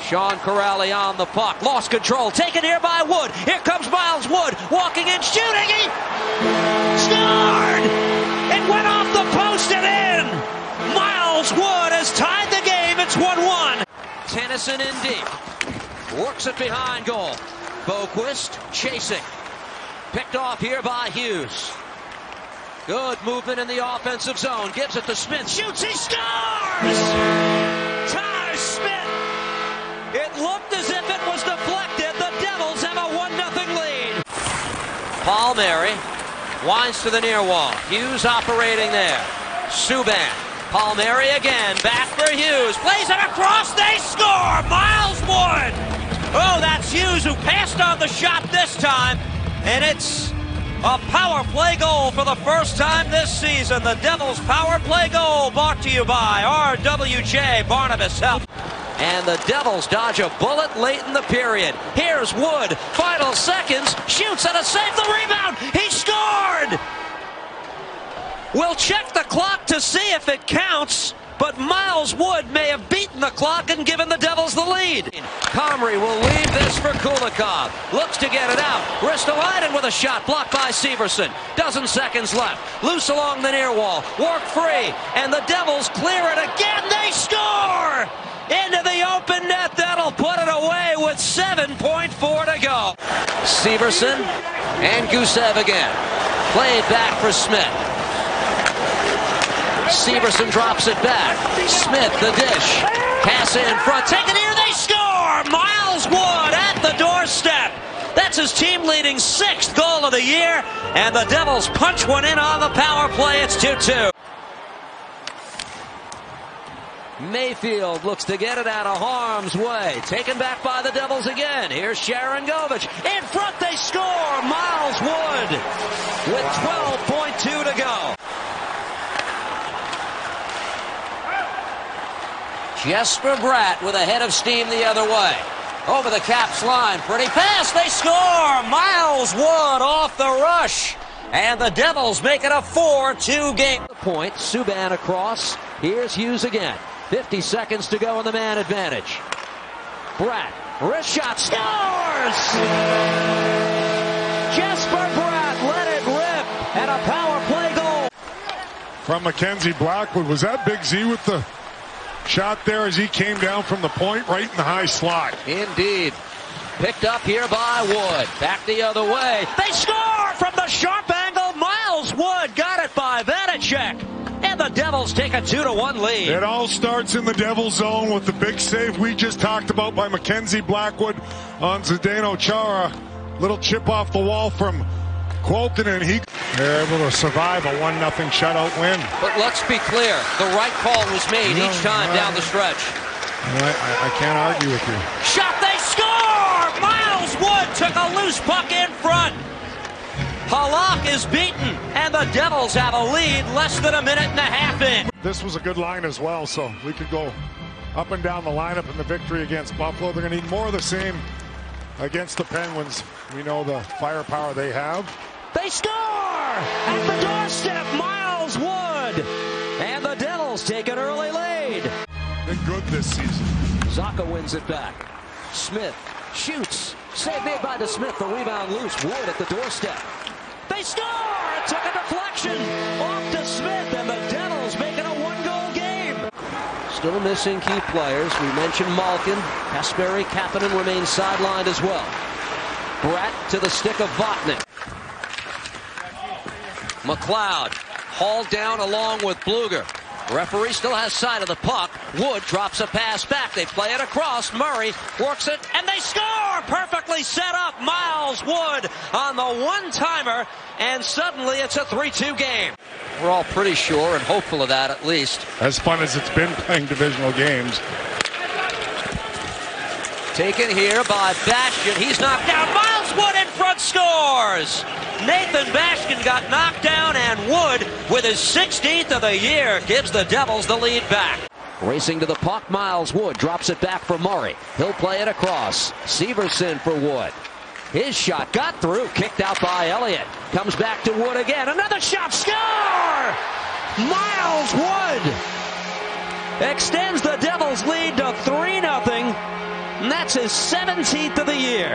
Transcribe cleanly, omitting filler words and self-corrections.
Sean Corrali on the puck. Lost control. Taken here by Wood. Here comes Miles Wood. Walking in, shooting. He scored! It went off the post and in. Miles Wood has tied the game. It's 1-1. Tennyson in deep. Works it behind goal. Boquist chasing. Picked off here by Hughes. Good movement in the offensive zone. Gives it to Smith. Shoots. He scores! Ty Smith. It looked as if it was deflected. The Devils have a 1-0 lead. Palmieri winds to the near wall. Hughes operating there. Subban. Palmieri again. Back for Hughes. Plays it across. They score! Miles Wood! Oh, that's Hughes who passed on the shot this time. And it's a power play goal for the first time this season. The Devils' power play goal brought to you by RWJ Barnabas Health. And the Devils dodge a bullet late in the period. Here's Wood. Final seconds. Shoots and a save. The rebound. He scored! We'll check the clock to see if it counts. But Miles Wood may have beaten the clock and given the Devils the lead. Comrie will leave this for Kulikov. Looks to get it out. Ristolainen with a shot blocked by Severson. Dozen seconds left. Loose along the near wall. Work free. And the Devils clear it again. They score! Into the open net. That'll put it away with 7.4 to go. Severson and Gusev again. Played back for Smith. Severson drops it back. Smith, the dish. Pass in front. Taken here. They score! Miles Wood at the doorstep. That's his team-leading 6th goal of the year. And the Devils punch one in on the power play. It's 2-2. Mayfield looks to get it out of harm's way. Taken back by the Devils again. Here's Sharangovich. In front, they score! Miles Wood with 12.2 to go. Jesper Bratt with a head of steam the other way. Over the Caps line. Pretty pass. They score! Miles Wood off the rush. And the Devils make it a 4-2 game. Point. Subban across. Here's Hughes again. 50 seconds to go in the man advantage. Bratt. Wrist shot. Scores! Jesper Bratt let it rip. And a power play goal. From Mackenzie Blackwood. Was that Big Z with the shot there as he came down from the point right in the high slot? Indeed. Picked up here by Wood. Back the other way. They score from the sharp angle. Miles Wood got it by Vanacek. And the Devils take a 2-1 lead. It all starts in the Devils zone with the big save we just talked about by Mackenzie Blackwood on Zdeno Chara. Little chip off the wall from Quilton, and they're able to survive a 1-0 shutout win. But let's be clear, the right call was made each time down the stretch. I can't argue with you. Shot, they score! Miles Wood took a loose puck in front. Halak is beaten, and the Devils have a lead less than a minute and a half in. This was a good line as well, so we could go up and down the lineup in the victory against Buffalo. They're going to need more of the same against the Penguins. We know the firepower they have. They score! At the doorstep, Miles Wood! And the Devils take an early lead. Been good this season. Zacha wins it back. Smith shoots. Save made by DeSmith. The rebound loose. Wood at the doorstep. They score! It took a deflection off to Smith, and the Devils make it a 1-goal game. Still missing key players. We mentioned Malkin. Kasperi Kapanen remains sidelined as well. Bratt to the stick of Votnik. McLeod hauled down along with Bluger. Referee still has sight of the puck. Wood drops a pass back. They play it across. Murray works it, and they score! Perfectly set up. Miles Wood on the one-timer, and suddenly it's a 3-2 game. We're all pretty sure and hopeful of that, at least. As fun as it's been playing divisional games. Taken here by Bastian. He's knocked down. Miles Wood in front scores! Nathan Bastian got knocked down, and Wood, with his 16th of the year, gives the Devils the lead back. Racing to the puck, Miles Wood drops it back for Murray. He'll play it across. Severson for Wood. His shot got through, kicked out by Elliott. Comes back to Wood again. Another shot, score! Miles Wood extends the Devils' lead to 3-0. That's his 17th of the year.